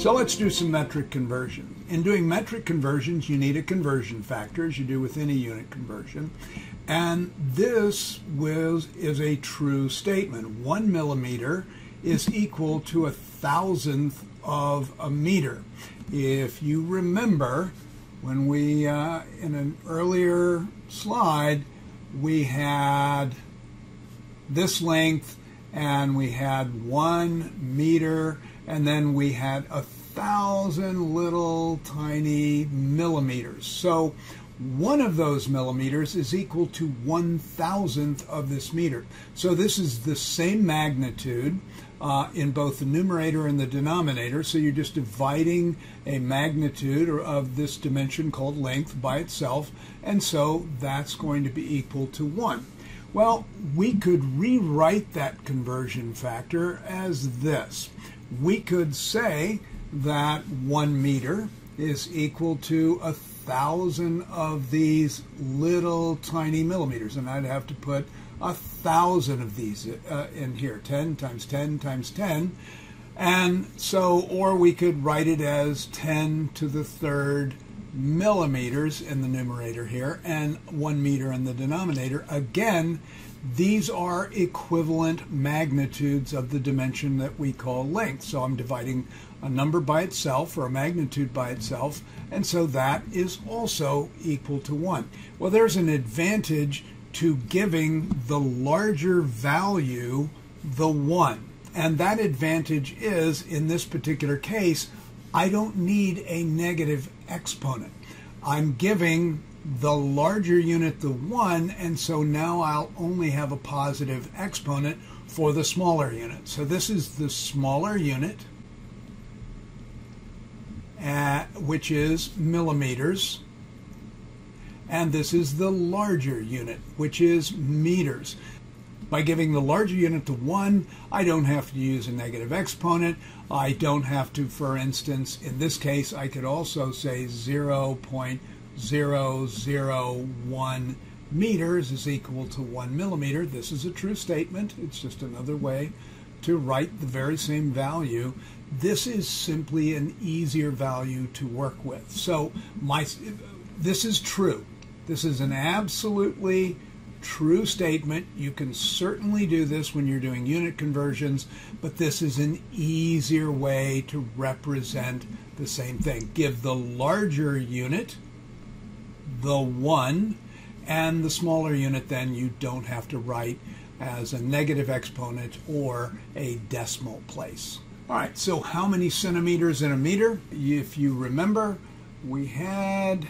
So let's do some metric conversions. In doing metric conversions, you need a conversion factor, as you do with any unit conversion. And this is a true statement. 1 millimeter is equal to 1,000th of a meter. If you remember, when we, in an earlier slide, we had this length, and we had 1 meter, and then we had 1,000 little tiny millimeters. So one of those millimeters is equal to 1,000th of this meter. So this is the same magnitude in both the numerator and the denominator. So you're just dividing a magnitude of this dimension called length by itself, and so that's going to be equal to 1. Well, we could rewrite that conversion factor as this. We could say that 1 meter is equal to 1,000 of these little tiny millimeters, and I'd have to put 1,000 of these in here, 10 times 10 times 10, and so, or we could write it as 10 to the third millimeters in the numerator here, and 1 meter in the denominator. Again, these are equivalent magnitudes of the dimension that we call length. So I'm dividing a number by itself, or a magnitude by itself, and so that is also equal to 1. Well, there's an advantage to giving the larger value the 1. And that advantage is, in this particular case, I don't need a negative exponent. I'm giving the larger unit the 1, and so now I'll only have a positive exponent for the smaller unit. So this is the smaller unit, which is millimeters, and this is the larger unit, which is meters. By giving the larger unit the 1, I don't have to use a negative exponent. I don't have to, for instance, in this case, I could also say 0.001 meters is equal to 1 millimeter. This is a true statement. It's just another way to write the very same value. This is simply an easier value to work with. So this is true. This is an absolutely true statement. You can certainly do this when you're doing unit conversions, but this is an easier way to represent the same thing. Give the larger unit the 1, and the smaller unit then you don't have to write as a negative exponent or a decimal place. All right, so how many centimeters in a meter? If you remember, we had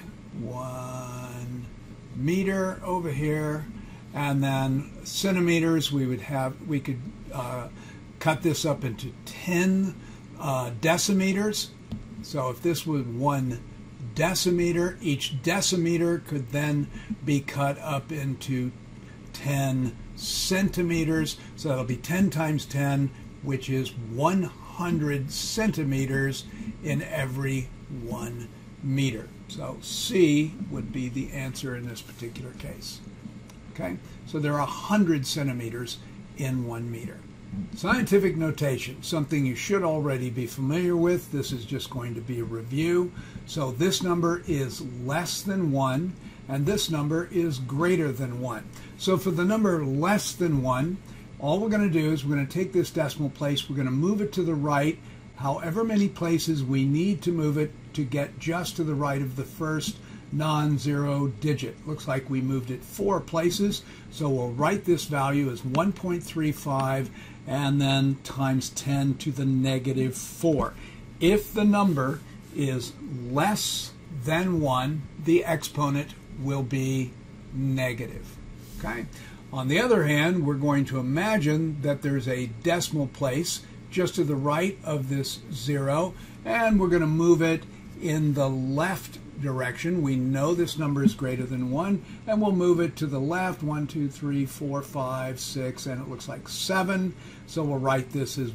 1 meter over here, and then centimeters, we could cut this up into 10 decimeters. So if this was 1 decimeter, each decimeter could then be cut up into 10 centimeters. So that'll be 10 times 10, which is 100 centimeters in every 1 meter. So C would be the answer in this particular case. Okay, so there are 100 centimeters in 1 meter. Scientific notation, something you should already be familiar with. This is just going to be a review. So this number is less than 1, and this number is greater than 1. So for the number less than 1, all we're going to do is we're going to take this decimal place, we're going to move it to the right, however many places we need to move it to get just to the right of the first non-zero digit. Looks like we moved it 4 places, so we'll write this value as 1.35 and then times 10 to the negative 4. If the number is less than 1, the exponent will be negative. Okay? On the other hand, we're going to imagine that there's a decimal place just to the right of this 0, and we're going to move it in the left direction. We know this number is greater than 1, and we'll move it to the left, 1, 2, 3, 4, 5, 6, and it looks like 7. So we'll write this as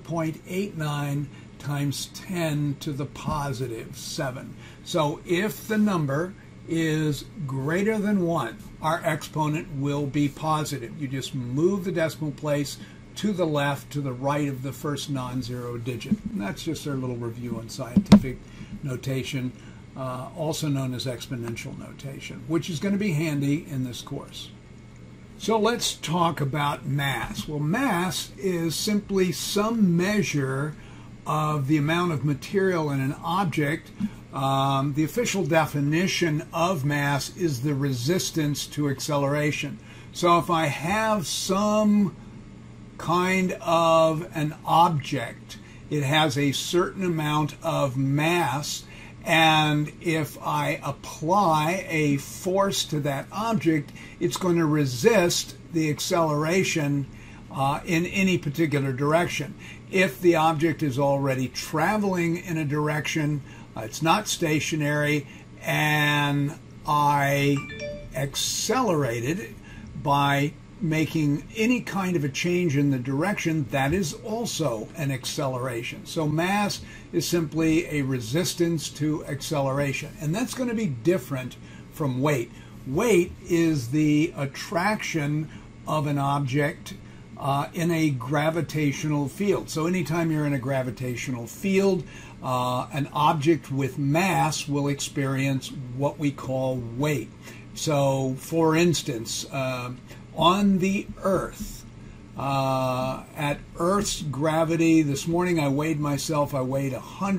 1.89 times 10 to the positive 7. So if the number is greater than 1, our exponent will be positive. You just move the decimal place to the left, to the right of the first non-zero digit. And that's just our little review on scientific notation, also known as exponential notation, which is going to be handy in this course. So let's talk about mass. Well, mass is simply some measure of the amount of material in an object. The official definition of mass is the resistance to acceleration. So if I have some kind of an object, it has a certain amount of mass, and if I apply a force to that object, it's going to resist the acceleration in any particular direction. If the object is already traveling in a direction, it's not stationary, and I accelerate it by making any kind of a change in the direction, that is also an acceleration. So mass is simply a resistance to acceleration, and that's going to be different from weight. Weight is the attraction of an object in a gravitational field. So anytime you're in a gravitational field, an object with mass will experience what we weight. weight. So, for instance, on the Earth, at Earth's gravity, this morning I weighed myself, I weighed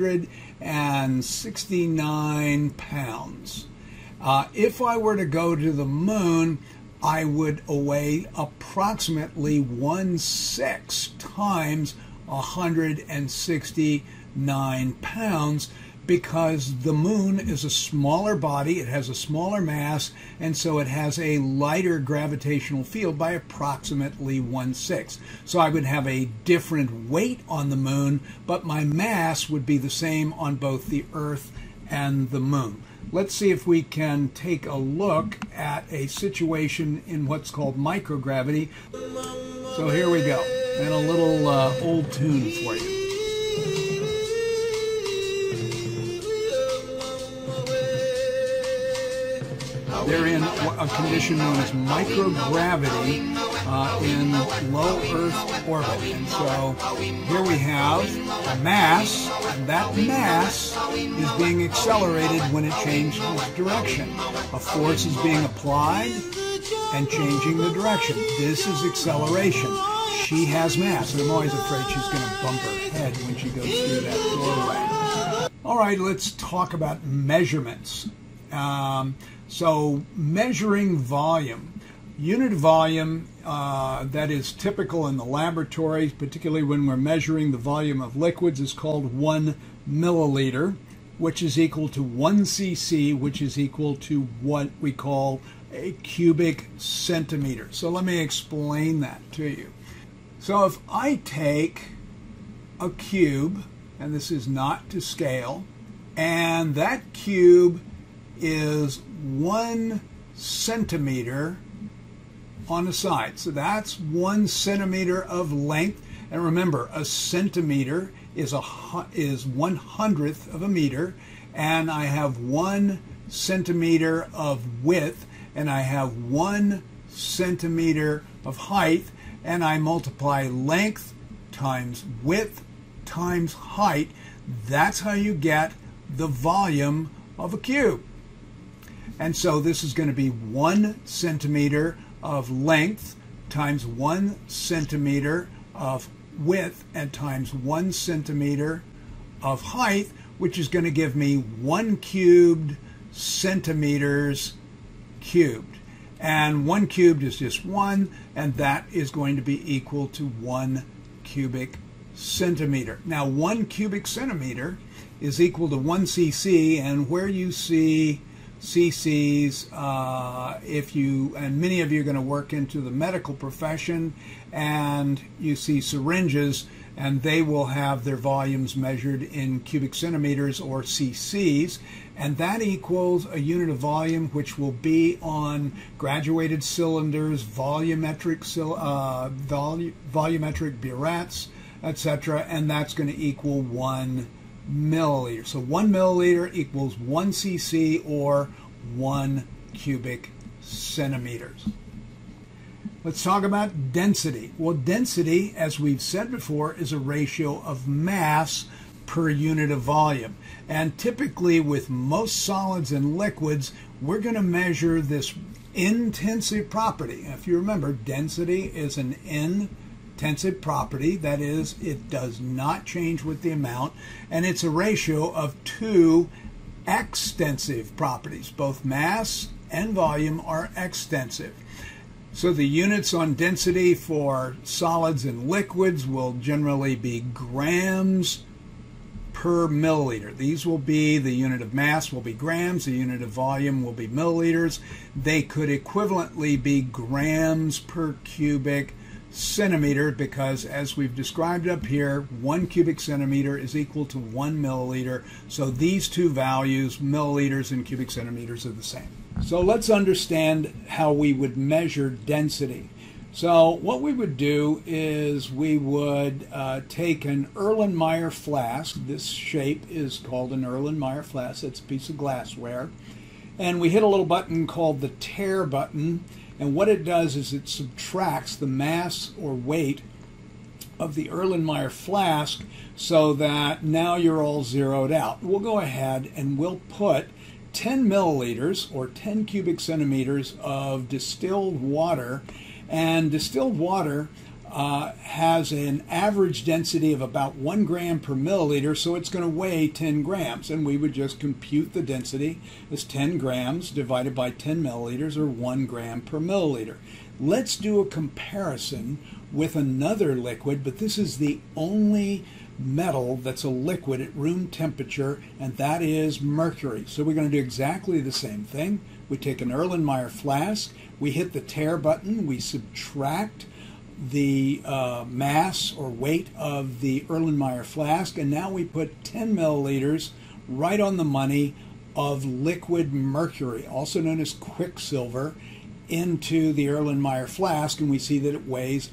169 pounds. If I were to go to the moon, I would weigh approximately 1/6 times 169 pounds, because the moon is a smaller body, it has a smaller mass, and so it has a lighter gravitational field by approximately 1/6. So I would have a different weight on the moon, but my mass would be the same on both the Earth and the moon. Let's see if we can take a look at a situation in what's called microgravity. So here we go, and a little old tune for you. They're in a condition known as microgravity in low Earth orbit. And so here we have a mass, and that mass is being accelerated when it changes direction. A force is being applied and changing the direction. This is acceleration. She has mass, and I'm always afraid she's going to bump her head when she goes through that doorway. All right, let's talk about measurements. So measuring volume. Unit of volume that is typical in the laboratory, particularly when we're measuring the volume of liquids, is called 1 milliliter, which is equal to 1 cc, which is equal to what we call a cubic centimeter. So let me explain that to you. So if I take a cube, and this is not to scale, and that cube is 1 centimeter on a side. So that's 1 centimeter of length. And remember, a centimeter is 1/100th of a meter, and I have 1 centimeter of width, and I have 1 centimeter of height, and I multiply length times width times height. That's how you get the volume of a cube. And so this is going to be 1 centimeter of length times 1 centimeter of width and times 1 centimeter of height, which is going to give me 1 cubed centimeters cubed. And 1 cubed is just 1, and that is going to be equal to 1 cubic centimeter. Now, 1 cubic centimeter is equal to 1 cc, and where you see cc's, and many of you are going to work into the medical profession, and you see syringes, and they will have their volumes measured in cubic centimeters or cc's, and that equals a unit of volume which will be on graduated cylinders, volumetric burettes, etc., and that's going to equal 1 milliliter. So 1 milliliter equals 1 cc or 1 cubic centimeters. Let's talk about density. Well, density, as we've said before, is a ratio of mass per unit of volume. And typically with most solids and liquids, we're going to measure this intensive property. If you remember, density is an intensive property. That is, it does not change with the amount. And it's a ratio of two extensive properties. Both mass and volume are extensive. So the units on density for solids and liquids will generally be grams per milliliter. These will be, the unit of mass will be grams, the unit of volume will be milliliters. They could equivalently be grams per cubic centimeter because, as we've described up here, 1 cubic centimeter is equal to 1 milliliter. So these two values, milliliters and cubic centimeters, are the same. So let's understand how we would measure density. So what we would do is we would take an Erlenmeyer flask. This shape is called an Erlenmeyer flask. It's a piece of glassware. And we hit a little button called the tare button. And what it does is it subtracts the mass or weight of the Erlenmeyer flask so that now you're all zeroed out. We'll go ahead and we'll put 10 milliliters or 10 cubic centimeters of distilled water. And distilled water has an average density of about 1 gram per milliliter, so it's going to weigh 10 grams. And we would just compute the density as 10 grams divided by 10 milliliters, or 1 gram per milliliter. Let's do a comparison with another liquid, but this is the only metal that's a liquid at room temperature, and that is mercury. So we're going to do exactly the same thing. We take an Erlenmeyer flask, we hit the tare button, we subtract the mass or weight of the Erlenmeyer flask, and now we put 10 milliliters right on the money of liquid mercury, also known as quicksilver, into the Erlenmeyer flask, and we see that it weighs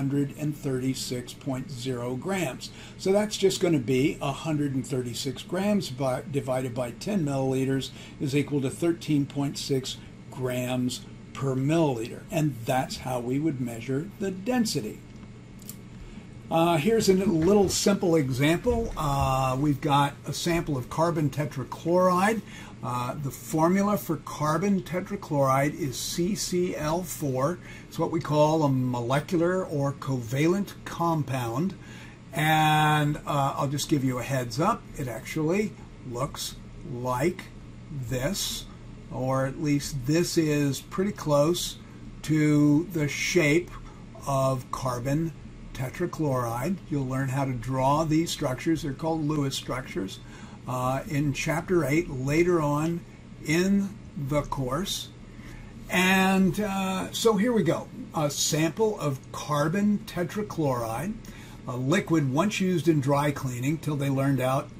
136.0 grams. So that's just going to be 136 grams divided by 10 milliliters is equal to 13.6 grams per milliliter. And that's how we would measure the density. Here's a little simple example. We've got a sample of carbon tetrachloride. The formula for carbon tetrachloride is CCl4. It's what we call a molecular or covalent compound. And I'll just give you a heads up. It actually looks like this, or at least this is pretty close to the shape of carbon tetrachloride. You'll learn how to draw these structures. They're called Lewis structures in Chapter 8 later on in the course. And so here we go. A sample of carbon tetrachloride, a liquid once used in dry cleaning till they learned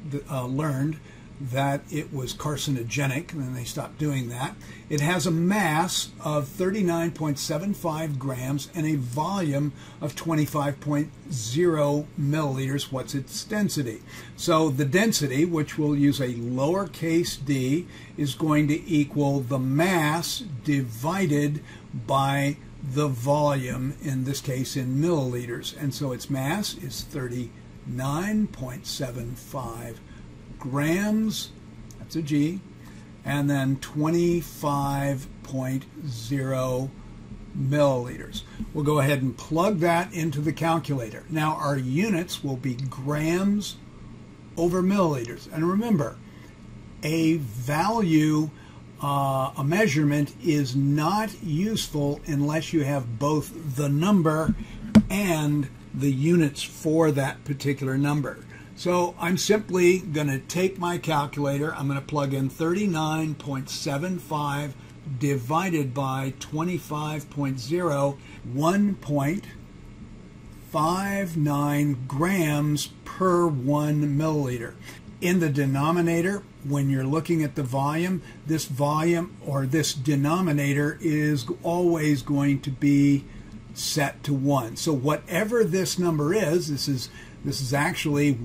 that it was carcinogenic, and then they stopped doing that. It has a mass of 39.75 grams and a volume of 25.0 milliliters. What's its density? So the density, which we'll use a lowercase d, is going to equal the mass divided by the volume, in this case in milliliters. And so its mass is 39.75 grams, that's a G, and then 25.0 milliliters. We'll go ahead and plug that into the calculator. Now our units will be grams over milliliters. And remember, a value, a measurement is not useful unless you have both the number and the units for that particular number. So I'm simply going to take my calculator, I'm going to plug in 39.75 divided by 25.0, 1.59 grams per 1 milliliter. In the denominator, when you're looking at the volume, this denominator is always going to be set to 1. So whatever this number is, this is actually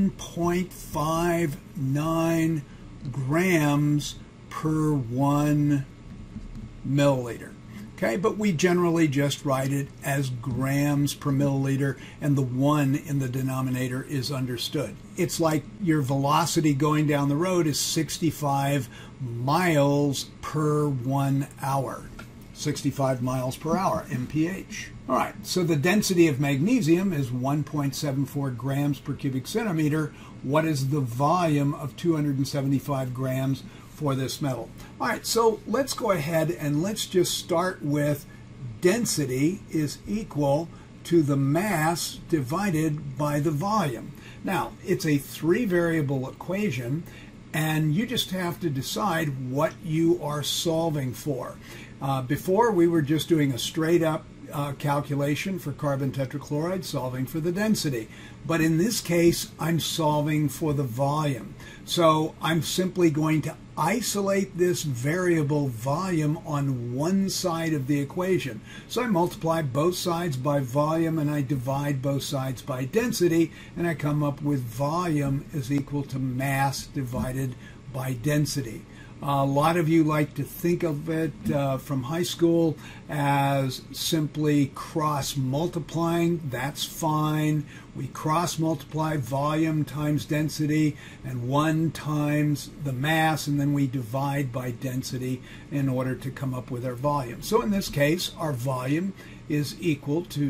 1.59 grams per 1 milliliter. Okay, but we generally just write it as grams per milliliter, and the 1 in the denominator is understood. It's like your velocity going down the road is 65 miles per 1 hour. 65 miles per hour, mph. All right, so the density of magnesium is 1.74 grams per cubic centimeter. What is the volume of 275 grams for this metal? All right, so let's go ahead and let's just start with density is equal to the mass divided by the volume. Now, it's a 3-variable equation, and you just have to decide what you are solving for. Before, we were just doing a straight-up calculation for carbon tetrachloride, solving for the density. But in this case, I'm solving for the volume. So I'm simply going to isolate this variable volume on one side of the equation. So I multiply both sides by volume and I divide both sides by density, and I come up with volume is equal to mass divided by density. A lot of you like to think of it from high school as simply cross-multiplying. That's fine. We cross-multiply volume times density and 1 times the mass, and then we divide by density in order to come up with our volume. So in this case, our volume is equal to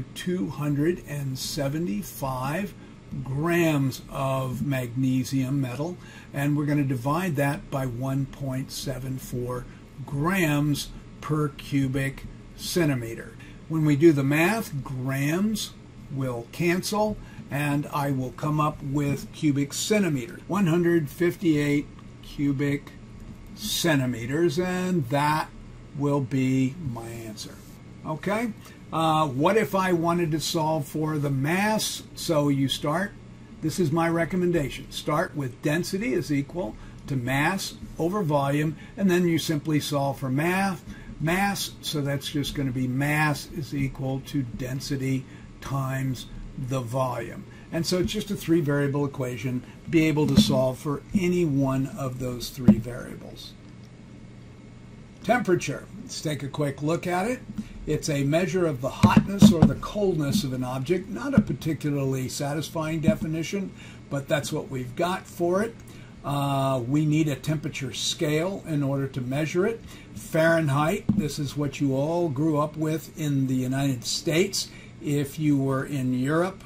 275 grams of magnesium metal, and we're going to divide that by 1.74 grams per cubic centimeter. When we do the math, grams will cancel, and I will come up with cubic centimeters. 158 cubic centimeters, and that will be my answer. Okay? What if I wanted to solve for the mass? So you start, this is my recommendation, start with density is equal to mass over volume, and then you simply solve for mass, so that's just going to be mass is equal to density times the volume. And so it's just a 3-variable equation, be able to solve for any one of those 3 variables. Temperature, let's take a quick look at it. It's a measure of the hotness or the coldness of an object, not a particularly satisfying definition, but that's what we've got for it. We need a temperature scale in order to measure it. Fahrenheit, this is what you all grew up with in the United States. If you were in Europe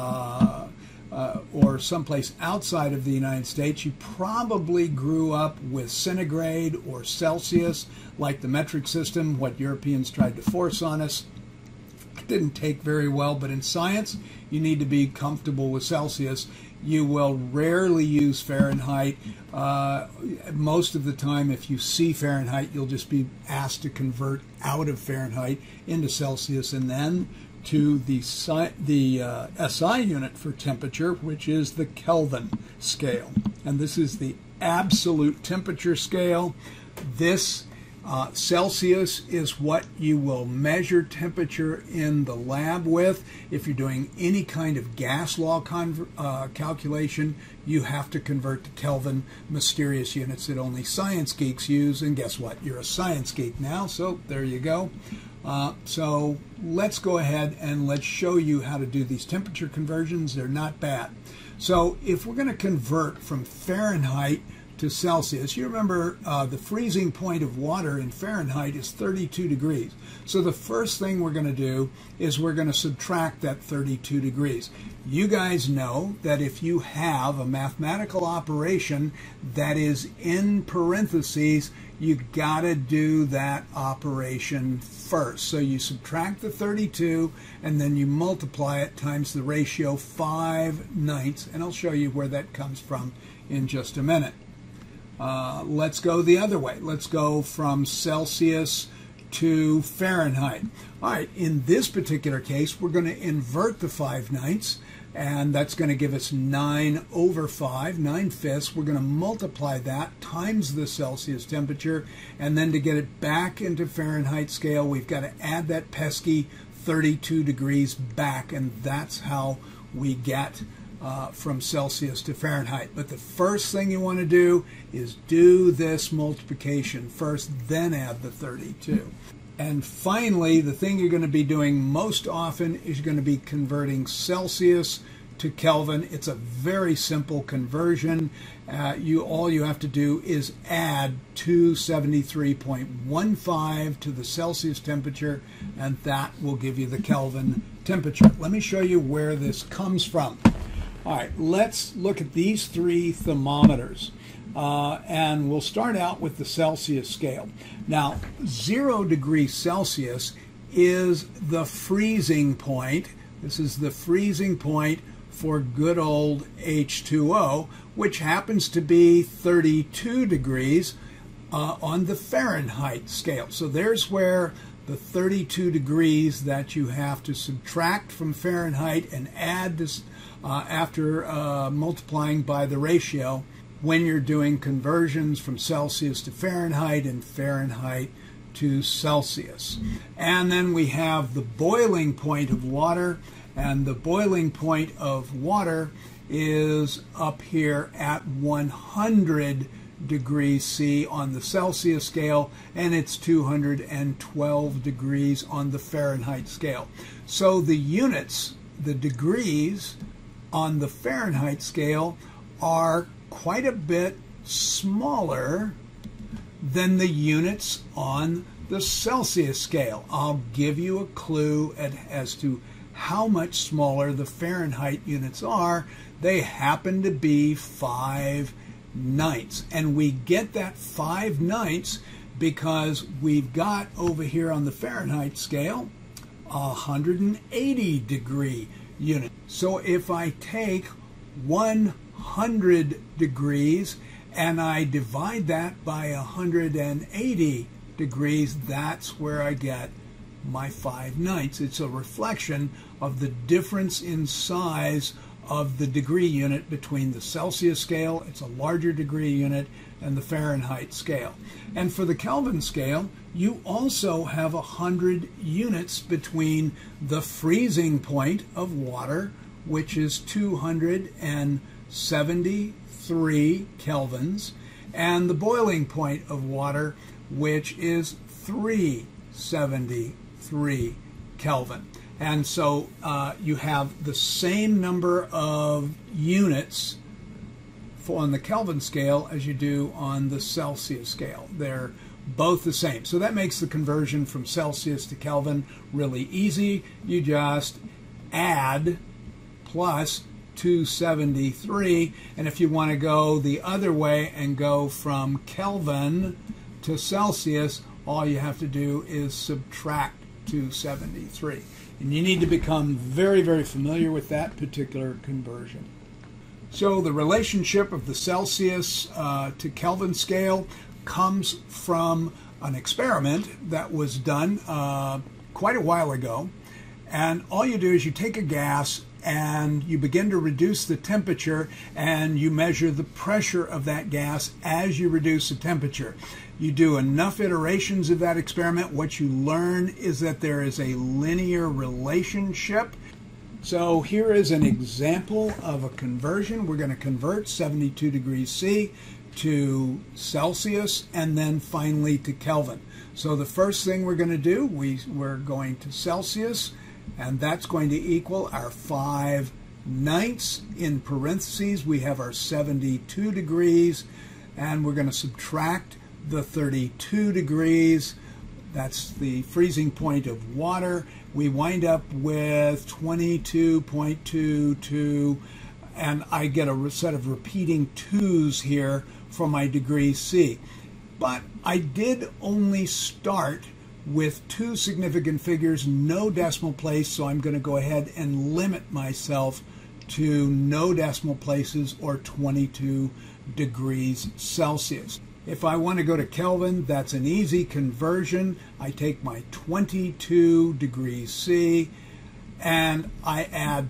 or someplace outside of the United States, you probably grew up with centigrade or Celsius, like the metric system, what Europeans tried to force on us. It didn't take very well, but in science, you need to be comfortable with Celsius. You will rarely use Fahrenheit. Most of the time, if you see Fahrenheit, you'll just be asked to convert out of Fahrenheit into Celsius and then to the SI unit for temperature, which is the Kelvin scale. And this is the absolute temperature scale. This Celsius is what you will measure temperature in the lab with. If you're doing any kind of gas law calculation, you have to convert to Kelvin, mysterious units that only science geeks use. And guess what? You're a science geek now, so there you go. So let's go ahead and let's show you how to do these temperature conversions. They're not bad. So if we're going to convert from Fahrenheit to Celsius, you remember the freezing point of water in Fahrenheit is 32 degrees. So the first thing we're going to do is we're going to subtract that 32 degrees. You guys know that if you have a mathematical operation that is in parentheses, you got to do that operation first. So you subtract the 32 and then you multiply it times the ratio 5/9, and I'll show you where that comes from in just a minute. Let's go the other way. Let's go from Celsius to Fahrenheit. All right, in this particular case, we're going to invert the 5/9, and that's going to give us 9/5, 9/5. We're going to multiply that times the Celsius temperature, and then to get it back into Fahrenheit scale, we've got to add that pesky 32 degrees back, and that's how we get from Celsius to Fahrenheit. But the first thing you want to do is do this multiplication first, then add the 32. And finally, the thing you're going to be doing most often is you're going to be converting Celsius to Kelvin. It's a very simple conversion. All you have to do is add 273.15 to the Celsius temperature, and that will give you the Kelvin temperature. Let me show you where this comes from. All right, let's look at these three thermometers. And we'll start out with the Celsius scale. Now, 0 degrees Celsius is the freezing point. This is the freezing point for good old H2O, which happens to be 32 degrees on the Fahrenheit scale. So there's where the 32 degrees that you have to subtract from Fahrenheit and add this after multiplying by the ratio when you're doing conversions from Celsius to Fahrenheit and Fahrenheit to Celsius. And then we have the boiling point of water, and the boiling point of water is up here at 100 degrees C on the Celsius scale, and it's 212 degrees on the Fahrenheit scale. So the units, the degrees on the Fahrenheit scale, are quite a bit smaller than the units on the Celsius scale. I'll give you a clue as to how much smaller the Fahrenheit units are. They happen to be 5/9, and we get that 5/9 because we've got over here on the Fahrenheit scale 180 degree unit. So if I take 100 degrees and I divide that by 180 degrees, that's where I get my 5/9. It's a reflection of the difference in size of the degree unit between the Celsius scale, it's a larger degree unit, and the Fahrenheit scale. And for the Kelvin scale, you also have 100 units between the freezing point of water, which is 273 kelvins, and the boiling point of water, which is 373 Kelvin. And so you have the same number of units on the Kelvin scale as you do on the Celsius scale. They're both the same. So that makes the conversion from Celsius to Kelvin really easy. You just add plus 273, and if you want to go the other way and go from Kelvin to Celsius, all you have to do is subtract 273. And you need to become very, very familiar with that particular conversion. So the relationship of the Celsius to Kelvin scale comes from an experiment that was done quite a while ago. And all you do is you take a gas and you begin to reduce the temperature, and you measure the pressure of that gas as you reduce the temperature. You do enough iterations of that experiment, what you learn is that there is a linear relationship. So here is an example of a conversion. We're going to convert 72 degrees C to Celsius and then finally to Kelvin. So the first thing we're going to do, we're going to Celsius, and that's going to equal our 5/9. In parentheses, we have our 72 degrees, and we're going to subtract the 32 degrees. That's the freezing point of water. We wind up with 22.22, and I get a set of repeating twos here for my degree C. But I did only start with two significant figures, no decimal place, so I'm going to go ahead and limit myself to no decimal places or 22 degrees Celsius. If I want to go to Kelvin, that's an easy conversion. I take my 22 degrees C and I add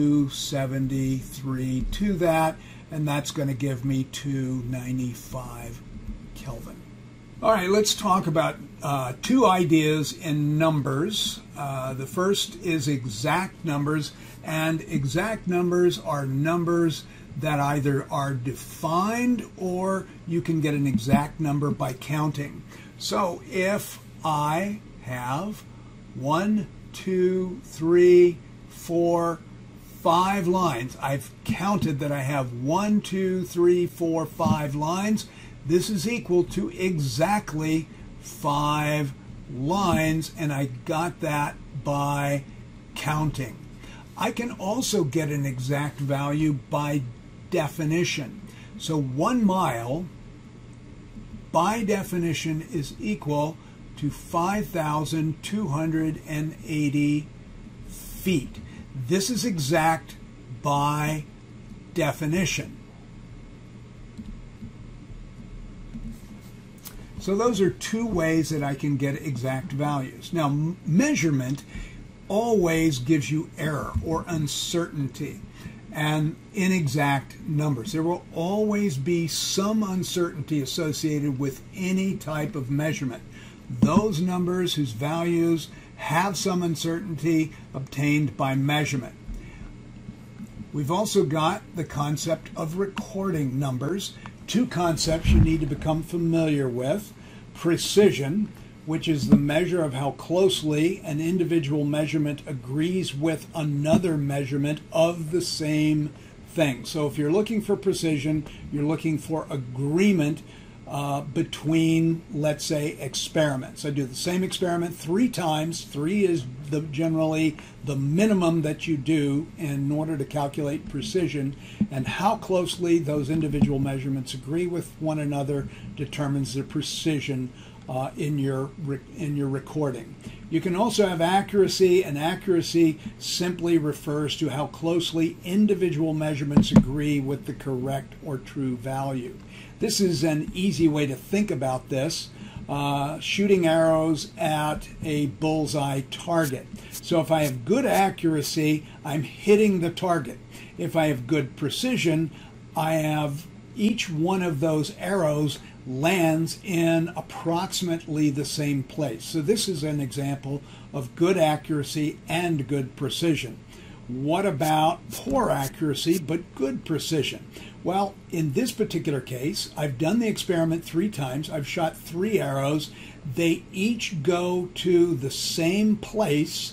273 to that, and that's going to give me 295 Kelvin. All right, let's talk about two ideas in numbers. The first is exact numbers, and exact numbers are numbers that either are defined or you can get an exact number by counting. So if I have 1, 2, 3, 4, 5 lines. I've counted that I have 1, 2, 3, 4, 5 lines. This is equal to exactly 5 lines, and I got that by counting. I can also get an exact value by definition. So 1 mile, by definition, is equal to 5,280 feet. This is exact by definition. So those are 2 ways that I can get exact values. Now, measurement always gives you error or uncertainty and inexact numbers. There will always be some uncertainty associated with any type of measurement. Those numbers whose values have some uncertainty obtained by measurement. We've also got the concept of recording numbers. 2 concepts you need to become familiar with. Precision, which is the measure of how closely an individual measurement agrees with another measurement of the same thing. So if you're looking for precision, you're looking for agreement between, let's say, experiments. I do the same experiment 3 times. 3 is generally the minimum that you do in order to calculate precision, and how closely those individual measurements agree with one another determines the precision in your recording. You can also have accuracy, and accuracy simply refers to how closely individual measurements agree with the correct or true value. This is an easy way to think about this. Shooting arrows at a bullseye target. So if I have good accuracy, I'm hitting the target. If I have good precision, I have each one of those arrows lands in approximately the same place. So this is an example of good accuracy and good precision. What about poor accuracy but good precision? Well, in this particular case, I've done the experiment 3 times. I've shot 3 arrows. They each go to the same place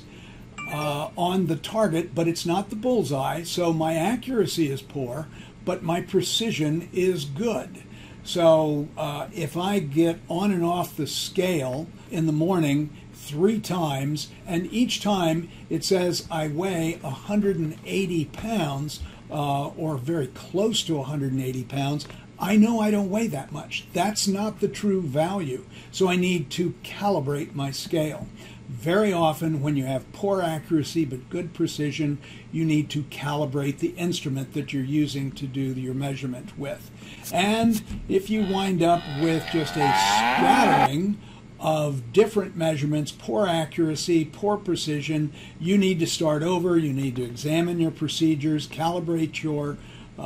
on the target, but it's not the bullseye. So my accuracy is poor, but my precision is good. So if I get on and off the scale in the morning 3 times, and each time it says I weigh 180 pounds, or very close to 180 pounds, I know I don't weigh that much. That's not the true value. So I need to calibrate my scale. Very often when you have poor accuracy but good precision, you need to calibrate the instrument that you're using to do your measurement with. And if you wind up with just a scattering of different measurements, poor accuracy, poor precision, you need to start over. You need to examine your procedures, calibrate your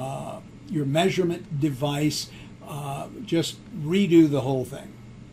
measurement device, just redo the whole thing.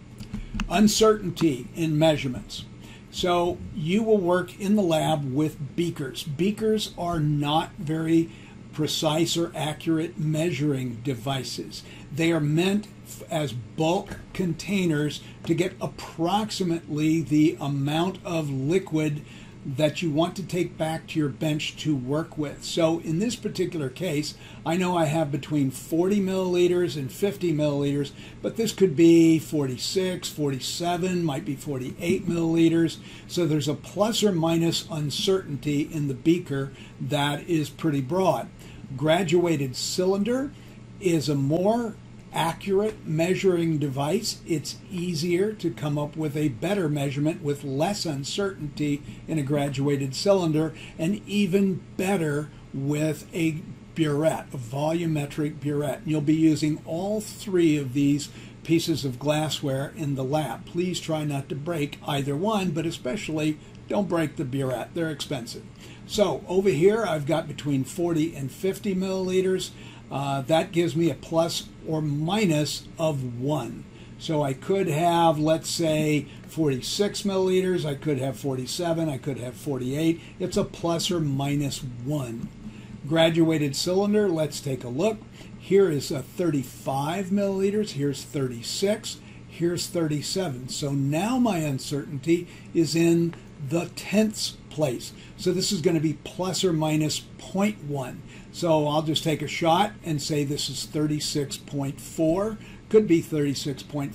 Uncertainty in measurements. So you will work in the lab with beakers. Beakers are not very precise or accurate measuring devices. They are meant as bulk containers to get approximately the amount of liquid that you want to take back to your bench to work with. So in this particular case, I know I have between 40 milliliters and 50 milliliters, but this could be 46, 47, might be 48 milliliters. So there's a plus or minus uncertainty in the beaker that is pretty broad. Graduated cylinder is a more accurate measuring device. It's easier to come up with a better measurement with less uncertainty in a graduated cylinder, and even better with a burette, a volumetric burette. You'll be using all 3 of these pieces of glassware in the lab. Please try not to break either one, but especially don't break the burette. They're expensive. So over here I've got between 40 and 50 milliliters. That gives me a plus or minus of 1. So I could have, let's say, 46 milliliters, I could have 47, I could have 48. It's a plus or minus 1. Graduated cylinder, let's take a look. Here is a 35 milliliters, here's 36. here's 37. So now my uncertainty is in the tenths place. So this is going to be plus or minus 0.1. So I'll just take a shot and say this is 36.4. Could be 36.5,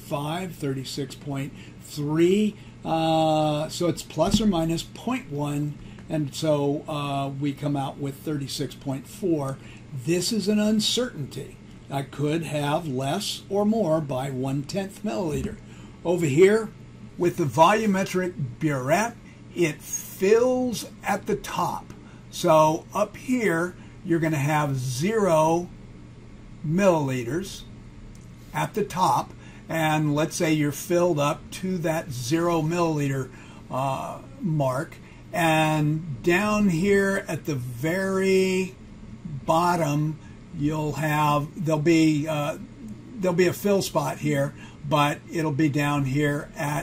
36.3. So it's plus or minus 0.1. And so we come out with 36.4. This is an uncertainty. I could have less or more by 1/10 milliliter. Over here, with the volumetric burette, it fills at the top. So up here, you're going to have 0 milliliters at the top. And let's say you're filled up to that 0 milliliter mark. And down here at the very bottom, there'll be a fill spot here, but it'll be down here at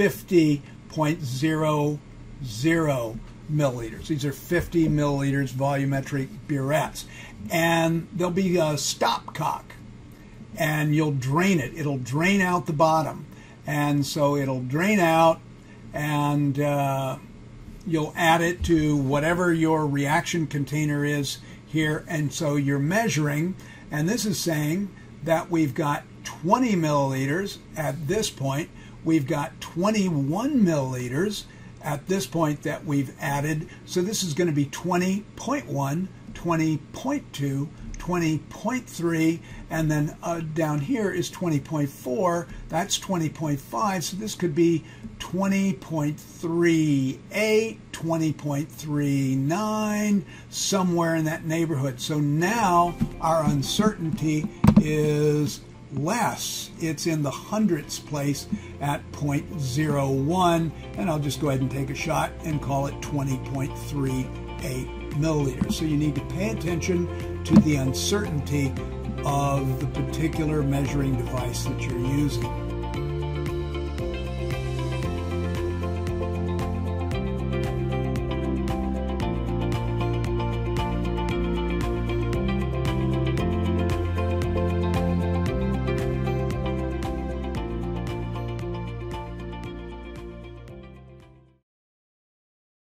50.00 milliliters. These are 50 milliliters volumetric burettes, and there'll be a stopcock, and you'll drain it. It'll drain out the bottom, and so it'll drain out, and you'll add it to whatever your reaction container is here, and so you're measuring, and this is saying that we've got 20 milliliters at this point. We've got 21 milliliters at this point that we've added. So this is going to be 20.1, 20.2, 20.3, and then down here is 20.4. That's 20.5. So this could be 20.38, 20.39, somewhere in that neighborhood. So now our uncertainty is less. It's in the hundredths place at 0.01, and I'll just go ahead and take a shot and call it 20.38 milliliters. So you need to pay attention to the uncertainty of the particular measuring device that you're using.